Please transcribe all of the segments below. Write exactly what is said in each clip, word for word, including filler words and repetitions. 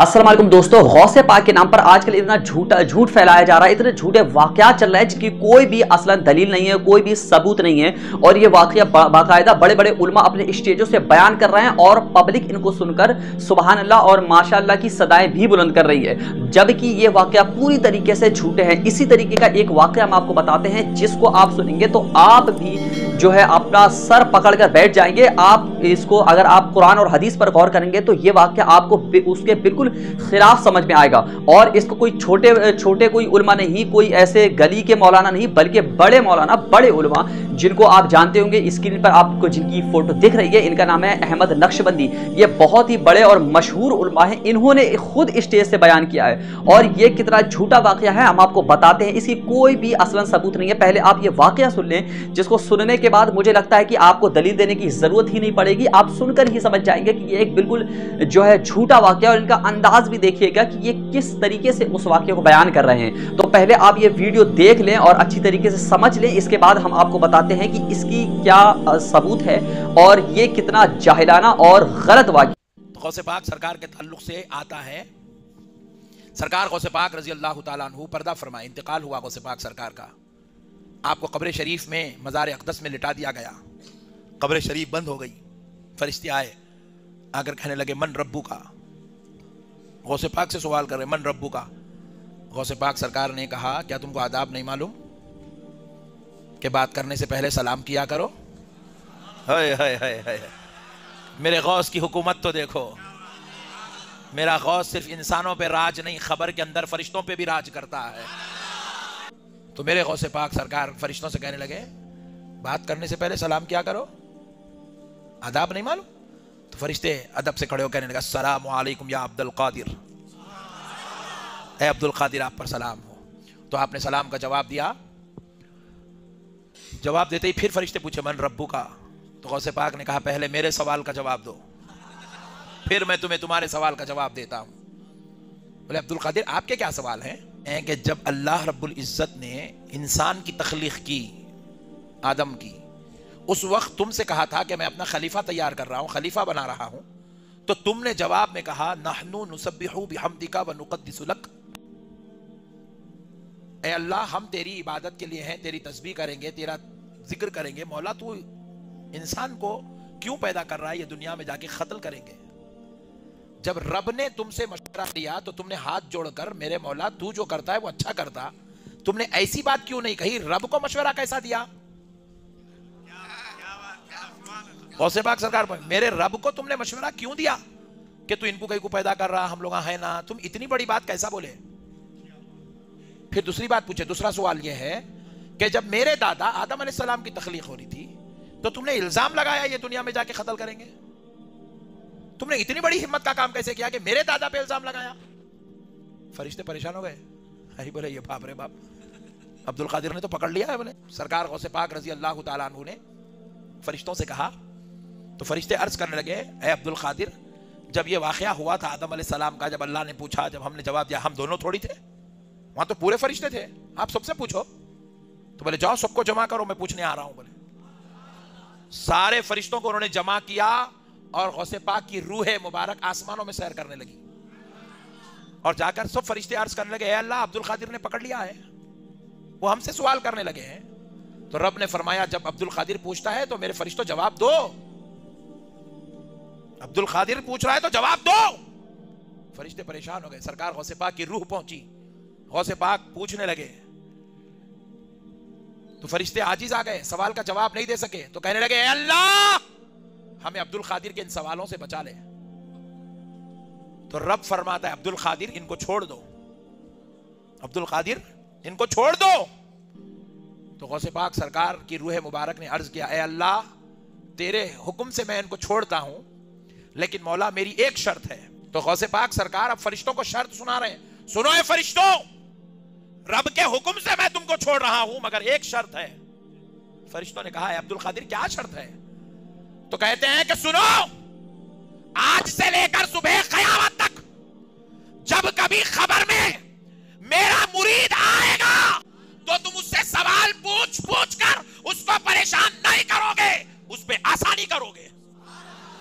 अस्सलाम वालेकुम दोस्तों, गौसे पाक के नाम पर आजकल इतना झूठा झूठ फैलाया जा रहा है, इतने झूठे वाकयात चल रहे हैं जिनकी कोई भी असलन दलील नहीं है, कोई भी सबूत नहीं है। और ये वाकया बाकायदा बड़े बड़े उलमा अपने स्टेजों से बयान कर रहे हैं और पब्लिक इनको सुनकर सुबहान अल्लाह और माशाअल्लाह की सदाएं भी बुलंद कर रही है, जबकि ये वाकया पूरी तरीके से झूठे हैं। इसी तरीके का एक वाकया हम आपको बताते हैं, जिसको आप सुनेंगे तो आप भी जो है अपना सर पकड़ कर बैठ जाएंगे। आप इसको अगर आप कुरान और हदीस पर गौर करेंगे तो ये वाकया आपको उसके बिल्कुल खिलाफ समझ में आएगा। और इसको कोई छोटे छोटे कोई उलमा नहीं, कोई ऐसे गली के मौलाना नहीं, बल्कि बड़े मौलाना, बड़े उलमा जिनको आप जानते होंगे, स्क्रीन पर आपको जिनकी फोटो दिख रही है, इनका नाम है अहमद नक्शबंदी। ये बहुत ही बड़े और मशहूर उलमा हैं, इन्होंने खुद स्टेज से बयान किया है। और ये कितना झूठा वाकया है हम आपको बताते हैं, इसकी कोई भी असलन सबूत नहीं है। पहले आप ये वाकया सुन लें, जिसको सुनने के बाद मुझे लगता है कि आपको दलील देने की जरूरत ही नहीं पड़ेगी, आप सुनकर ही समझ जाएंगे कि ये एक बिल्कुल जो है झूठा वाकया। और इनका अंदाज भी देखिएगा कि ये किस तरीके से उस वाकये को बयान कर रहे हैं। तो पहले आप ये वीडियो देख लें और अच्छी तरीके से समझ लें, इसके बाद हम आपको बताते हैं कि इसकी क्या सबूत है और ये कितना जाहिलाना और गलत वाकया। गौसे पाक सरकार के ताल्लुक से आता है। सरकार गौसे पाक रजी अल्लाह तआला अन्हु पर्दा फरमाए, इंतकाल हुआ गौसे पाक सरकार का। आपको कब्र शरीफ में मज़ार अक़दस में लिटा दिया गया। कब्र शरीफ बंद हो गई। फरिश्ते आए, आकर कहने लगे मन रब्बू का। गौसे पाक से सवाल कर रहे मन रब्बू का। गौसे पाक सरकार ने कहा क्या तुमको आदाब नहीं मालूम कि बात करने से पहले सलाम किया करो। हाय हाय हाय हाय, मेरे गौस की हुकूमत तो देखो। मेरा गौस सिर्फ इंसानों पे राज नहीं, खबर के अंदर फरिश्तों पे भी राज करता है। तो मेरे गौसे पाक सरकार फरिश्तों से कहने लगे बात करने से पहले सलाम किया करो, आदाब नहीं मालूम। तो फरिश्ते अदब से खड़े हो कहने लगा अस्सलामु अलैकुम या अब्दुल कादिर, ए अब्दुल कादिर आप पर सलाम हो। तो आपने सलाम का जवाब दिया। जवाब देते ही फिर फरिश्ते पूछे मन रब्बू का। तो गौसे पाक ने कहा पहले मेरे सवाल का जवाब दो, फिर मैं तुम्हें तुम्हारे सवाल का जवाब देता हूं। बोले अब्दुल कादिर आपके क्या सवाल हैं? हैं कि जब अल्लाह रब्बुल इज्जत ने इंसान की तख्लीक की, आदम की, उस वक्त तुमसे कहा था कि मैं अपना खलीफा तैयार कर रहा हूं, खलीफा बना रहा हूं, तो तुमने जवाब में कहा नहनु नुसब्बिहु बिहम्दिका व नुक़द्दिसु लक। ए अल्लाह हम तेरी इबादत के लिए हैं, तेरी तस्बीह करेंगे, तेरा जिक्र करेंगे। मौला तू इंसान को क्यों पैदा कर रहा है, ये दुनिया में जाके कत्ल करेंगे। जब रब ने तुमसे मशवरा दिया तो तुमने हाथ जोड़कर मेरे मौला तू जो करता है वो अच्छा करता, तुमने ऐसी बात क्यों नहीं कही? रब को मशवरा कैसा दिया? गौसे पाक सरकार मेरे रब को तुमने मशवरा क्यों दिया कि तू इनको कहीं को पैदा कर रहा, हम लोग है ना, तुम इतनी बड़ी बात कैसा बोले? फिर दूसरी बात पूछे, दूसरा सवाल यह है कि जब मेरे दादा आदम अलैहिस्सलाम की तख्लीक हो रही थी तो तुमने इल्जाम लगाया ये दुनिया में जाके कत्ल करेंगे। तुमने इतनी बड़ी हिम्मत का काम कैसे किया कि मेरे दादा पे इल्जाम लगाया? फरिश्ते परेशान हो गए। अरे बोले ये बाप रे बाप, अब्दुल कादिर ने तो पकड़ लिया है। बोले सरकार गौसे पाक रजी अल्लाह तआला अन्हु ने फरिश्तों से कहा, तो फरिश्ते अर्ज करने लगे ए अब्दुल कादिर, जब ये वाकया हुआ था आदम अलैहिस्सलाम का, जब अल्लाह ने पूछा, जब हमने जवाब दिया, हम दोनों थोड़ी थे, वहां तो पूरे फरिश्ते थे, आप सबसे पूछो। तो बोले जाओ सबको जमा करो, मैं पूछने आ रहा हूं। बोले सारे फरिश्तों को उन्होंने जमा किया और गौसे पाक की रूह मुबारक आसमानों में सैर करने लगी। और जाकर सब फरिश्ते अर्ज करने लगे अल्लाह अब्दुल कादिर ने पकड़ लिया है, वो हमसे सवाल करने लगे हैं। तो रब ने फरमाया जब अब्दुल कादिर पूछता है तो मेरे फरिश्तों जवाब दो। अब्दुल कादिर पूछ रहा है तो जवाब दो। फरिश्ते परेशान हो गए। सरकार गौसे पाक की रूह पहुंची, गौसे पाक पूछने लगे तो फरिश्ते आजिज आ गए, सवाल का जवाब नहीं दे सके। तो कहने लगे अल्लाह हमें अब्दुल कादिर के इन सवालों से बचा ले। तो रब फरमाता है अब्दुल कादिर इनको छोड़ दो, अब्दुल कादिर इनको छोड़ दो। तो गौसे पाक सरकार की रूह मुबारक ने अर्ज किया ए अल्लाह तेरे हुक्म से मैं इनको छोड़ता हूं, लेकिन मौला मेरी एक शर्त है। तो गौसे पाक सरकार अब फरिश्तों को शर्त सुना रहे हैं, सुनो ए फरिश्तों, रब के हुक्म से मैं तुमको छोड़ रहा हूं मगर एक शर्त है। फरिश्तों ने कहा है अब्दुल कादिर क्या शर्त है? तो कहते हैं कि सुनो, आज से लेकर सुबह क़यामत तक जब कभी खबर में मेरा मुरीद आएगा तो तुम उससे सवाल पूछ पूछ कर उसको परेशान नहीं करोगे, उस पे आसानी करोगे।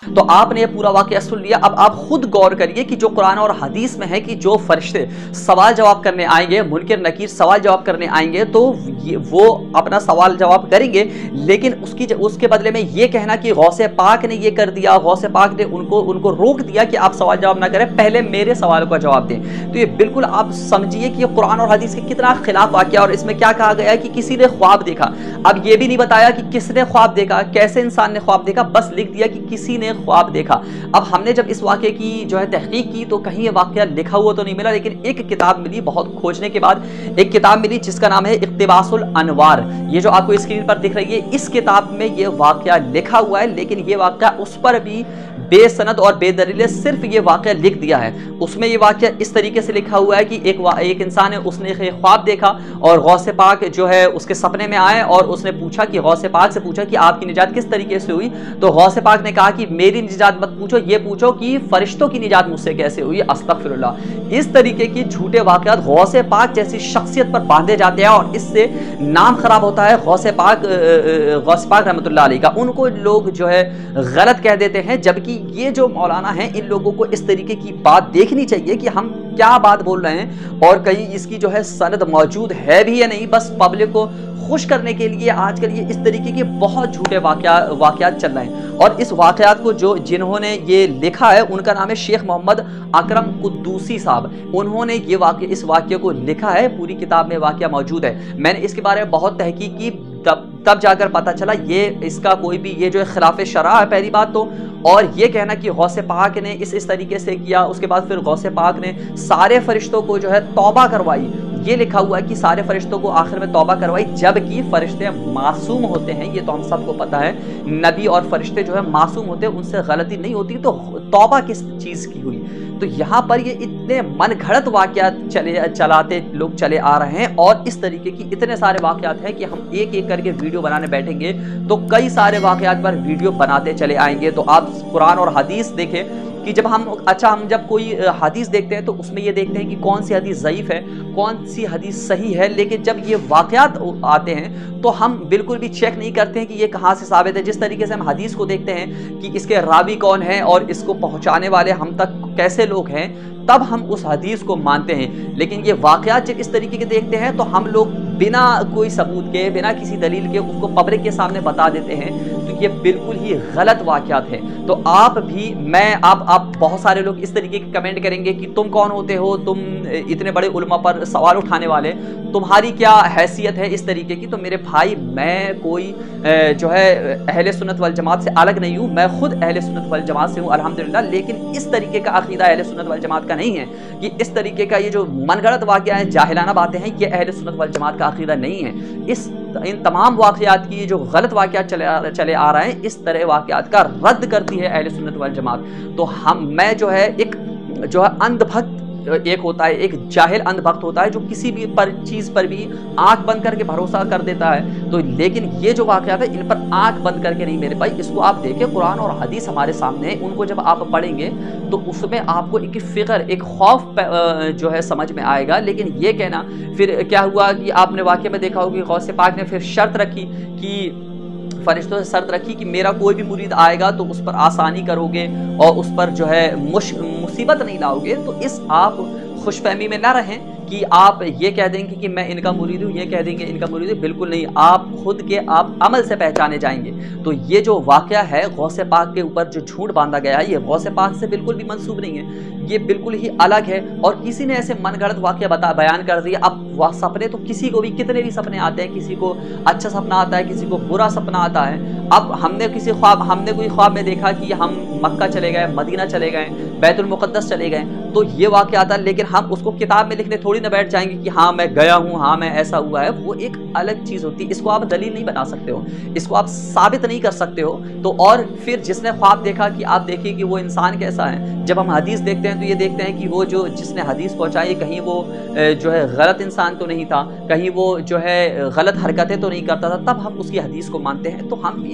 तो आपने ये पूरा वाक़या सुन लिया। अब आप खुद गौर करिए कि जो कुरान और हदीस में है कि जो फरिश्ते सवाल जवाब करने आएंगे, मुनकिर नकीर सवाल जवाब करने आएंगे, तो वो अपना सवाल जवाब करेंगे, लेकिन उसकी उसके बदले में ये कहना कि गौसे पाक ने ये कर दिया, गौसे पाक ने उनको उनको रोक दिया कि आप सवाल जवाब ना करें, पहले मेरे सवाल का जवाब दें। तो ये बिल्कुल आप समझिए कि ये कुरान और हदीस के कितना खिलाफ वाक़या। और इसमें क्या कहा गया है कि किसी ने ख्वाब देखा। अब ये भी नहीं बताया कि किसने ख्वाब देखा, कैसे इंसान ने ख्वाब देखा, बस लिख दिया कि किसी ने ख्वाब देखा। अब हमने जब इस वाक़े की जो है तहकीक की तो कहीं ये वाक़या लिखा हुआ तो नहीं मिला, लेकिन एक किताब मिली, बहुत खोजने के बाद एक किताब मिली जिसका नाम है इक़्तिबासुल अनवार। ये जो आपको स्क्रीन पर दिख रही है, इस किताब में ये वाक़या लिखा हुआ है, लेकिन ये वाक़या उस पर भी बेसनद और बेदलील सिर्फ ये वाक़या लिख दिया है। उसमें ये वाक़या इस तरीके से लिखा हुआ है कि एक एक इंसान है, उसने ख्वाब देखा और गौसे पाक जो है उसके सपने में आए और उसने पूछा कि गौसे पाक से पूछा कि आपकी निजात किस तरीके से हुई। तो गौसे पाक ने कहा कि मेरी निजात मत पूछो, ये पूछो कि फरिश्तों की निजात मुझसे कैसे हुई। अस्तगफिरुल्लाह। इस तरीके की झूठे वाक़यात गौसे पाक जैसी शख्सियत पर बांधे जाते हैं और इससे नाम खराब होता है गौसे पाक गौसे पाक रहमतुल्लाह अलैह का। उनको लोग जो है गलत कह देते हैं, जबकि ये जो मौलाना हैं इन लोगों को इस तरीके की बात देखनी चाहिए कि हम क्या बात बोल रहे हैं और कहीं इसकी जो है सनद मौजूद है भी या नहीं। बस पब्लिक को खुश करने के लिए आजकल ये इस तरीके के बहुत झूठे वाक़या वाक़यात चल रहे हैं। और इस वाक़यात को जो जिन्होंने ये लिखा है उनका नाम है शेख मोहम्मद अकरम कुद्दूसी साहब। उन्होंने ये वाक़या इस वाक़ये को लिखा है, पूरी किताब में वाक़या मौजूद है। मैंने इसके बारे में बहुत तहकीक की, तब तब जाकर पता चला ये इसका कोई भी ये जो खिलाफ शरअ है पहली बात तो, और ये कहना कि गौसे पाक ने इस इस तरीके से किया। उसके बाद फिर गौसे पाक ने सारे फरिश्तों को जो है तौबा करवाई। ये लिखा हुआ है कि सारे फरिश्तों को आखिर में तौबा करवाई, जबकि फरिश्ते मासूम होते हैं, ये तो हम सबको पता है। नबी और फरिश्ते जो है मासूम होते हैं, उनसे गलती नहीं होती, तो तौबा किस चीज़ की हुई। तो यहाँ पर ये इतने मन घड़त वाक़यात चले चलाते लोग चले आ रहे हैं और इस तरीके की इतने सारे वाक़यात हैं कि हम एक एक करके वीडियो बनाने बैठेंगे तो कई सारे वाक़यात पर वीडियो बनाते चले आएंगे। तो आप कुरान और हदीस देखें कि जब हम अच्छा हम जब कोई हदीस देखते हैं तो उसमें ये देखते हैं कि कौन सी हदीस ज़ईफ़ है, कौन सी हदीस सही है, लेकिन जब ये वाक़यात आते हैं तो हम बिल्कुल भी चेक नहीं करते हैं कि ये कहाँ से साबित है। जिस तरीके से हम हदीस को देखते हैं कि इसके रावी कौन है और इसको पहुँचाने वाले हम तक कैसे लोग हैं, तब हम उस हदीस को मानते हैं। लेकिन ये वाक़यात जब इस तरीके के देखते हैं तो हम लोग बिना कोई सबूत के, बिना किसी दलील के उसको पब्लिक के सामने बता देते हैं। तो ये बिल्कुल ही गलत वाक़यात है। तो आप भी, मैं आप आप बहुत सारे लोग इस तरीके के कमेंट करेंगे कि तुम कौन होते हो, तुम इतने बड़े उलमा पर सवाल उठाने वाले, तुम्हारी क्या हैसियत है इस तरीके की। तो मेरे भाई, मैं कोई जो है अहले सुन्नत वल जमात से अलग नहीं हूँ, मैं खुद अहले सुन्नत वल जमात से हूँ अल्हम्दुलिल्लाह। लेकिन इस तरीके का अक़ीदा अहले सुन्नत वल जमात का नहीं है कि इस तरीके का ये जो मनगढ़ंत वाक़या है, जाहिलाना बातें हैं, ये अहले सुन्नत वल जमात का अक़ीदा नहीं है। इस इन तमाम वाक़यात की जो गलत वाक़यात चले चले आ रहे हैं, इस तरह वाक़यात का रद्द करती है अहले सुन्नत वल जमात। तो हम मैं जो है एक जो है अंधभक्त एक होता है, एक जाहिल अंधभक्त होता है जो किसी भी पर चीज़ पर भी आंख बंद करके भरोसा कर देता है। तो लेकिन ये जो वाक़यात है इन पर आंख बंद करके नहीं मेरे भाई, इसको आप देखें, कुरान और हदीस हमारे सामने है, उनको जब आप पढ़ेंगे तो उसमें आपको एक फ़िक्र, एक खौफ जो है समझ में आएगा। लेकिन ये कहना, फिर क्या हुआ कि आपने वाक़े में देखा होगा गौसे पाक ने फिर शर्त रखी कि फरिश्तों से शर्त रखी कि मेरा कोई भी मुरीद आएगा तो उस पर आसानी करोगे और उस पर जो है मुसीबत नहीं लाओगे। तो इस आप खुशफहमी में ना रहें कि आप ये कह देंगे कि मैं इनका मुरीद हूँ, ये कह देंगे इनका मुरीद हूँ। बिल्कुल नहीं, आप खुद के आप अमल से पहचाने जाएंगे। तो ये जो वाक़या है गौसे पाक के ऊपर जो झूठ बांधा गया है, ये गौसे पाक से बिल्कुल भी मंसूब नहीं है, ये बिल्कुल ही अलग है। और किसी ने ऐसे मनगढ़ंत वाक़या बता बयान कर दिया। अब वह सपने तो किसी को भी, कितने भी सपने आते हैं, किसी को अच्छा सपना आता है, किसी को बुरा सपना आता है। अब हमने किसी ख्वाब हमने कोई ख्वाब में देखा कि हम मक्का चले गए, मदीना चले गए, बैतुल मुक़द्दस चले गए, तो ये वाक़या आता है। लेकिन हम उसको किताब में लिखने थोड़ी ना बैठ जाएंगे कि हाँ मैं गया हूँ, हाँ मैं ऐसा हुआ है। वो एक अलग चीज़ होती है, इसको आप दलील नहीं बना सकते हो, इसको आप साबित नहीं कर सकते हो। तो और फिर जिसने ख्वाब देखा कि आप देखिए कि वो इंसान कैसा है। जब हम हदीस देखते हैं तो ये देखते हैं कि वो जो जिसने हदीस पहुँचाई, कहीं वो जो है गलत इंसान तो नहीं था, कहीं वो जो है गलत हरकतें तो नहीं करता था, तब हम उसकी हदीस को मानते हैं। तो हम ये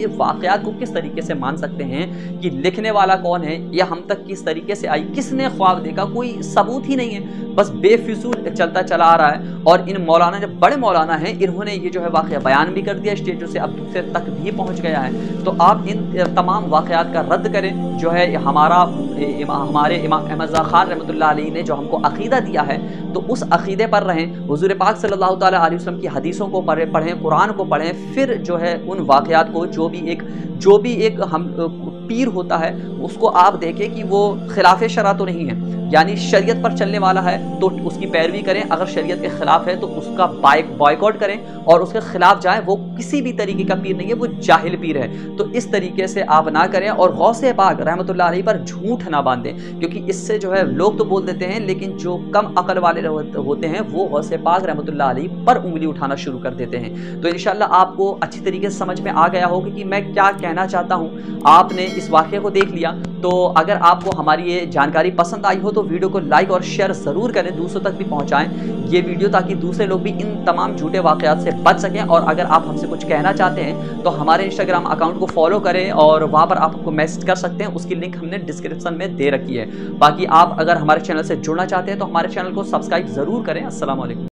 یہ واقعات کو کس طریقے سے مان سکتے ہیں کہ لکھنے والا کون ہے یا ہم تک کس طریقے سے آئی, کس نے خواب دیکھا, کوئی ثبوت ہی نہیں ہے, بس بے فضول چلتا چلا آ رہا ہے. اور ان مولانا جو بڑے مولانا ہیں انہوں نے یہ جو ہے واقعہ بیان بھی کر دیا اسٹیجوں سے, اب دوسرے تک بھی پہنچ گیا ہے. تو آپ ان تمام واقعات کا رد کریں. جو ہے ہمارا ہمارے امام احمد رضا خان رحمۃ اللہ علیہ نے جو ہم کو عقیدہ دیا ہے تو اس عقیدے پر رہیں, حضور پاک صلی اللہ تعالیٰ علیہ وسلم کی حدیثوں کو پڑھیں, قرآن کو پڑھیں, پھر جو ہے ان واقعات کو جو بھی ایک جو بھی ایک ہم پیر ہوتا ہے اس کو آپ دیکھیں کہ وہ خلاف شرع تو نہیں ہے, یعنی شریعت پر چلنے والا ہے تو اس کی پیروی کریں, اگر شریعت کے خلاف ہے تو اس کا بائیکاٹ کریں اور اس کے خلاف جائیں. وہ کسی بھی طریقے کا پیر نہیں ہے, وہ جاہل پیر ہے. تو اس طریقے سے آپ نہ کریں اور غوث پاک رحمۃ اللہ علیہ پر جھوٹ نہ باندھیں, کیونکہ اس سے جو ہے لوگ تو بول دیتے ہیں لیکن جو کم عقل والے ہوتے ہیں وہ غوث پاک رحمۃ اللہ علیہ پر انگلی اٹھانا شروع کر دیتے ہیں. تو انشاءاللہ آپ کو اچھی طریقے سے سمجھ میں آ گیا ہوگا کہ میں کیا کہنا چاہتا ہوں. آپ نے اس واقعے کو دیکھ لیا, تو اگر آپ کو ہماری یہ جانکاری پسند آئی ہو تو ویڈیو کو لائک اور شیئر ضرور کریں, دوسروں تک بھی پہنچائیں یہ ویڈیو تاکہ دوسرے لوگ بھی ان تمام جھوٹے واقعات سے بچ سکیں. اور اگر آپ ہم سے کچھ کہنا چاہتے ہیں تو ہمارے انسٹاگرام اکاؤنٹ کو فالو کریں اور وہاں پر آپ کو میسج کر سکتے ہیں, اس کی لنک ہم نے ڈسکرپشن میں دے رکھی ہے. باقی آپ اگر ہمارے چینل سے جڑنا چاہتے ہیں تو ہمارے چینل کو سبسکرائب ضرور کریں. السلام علیکم.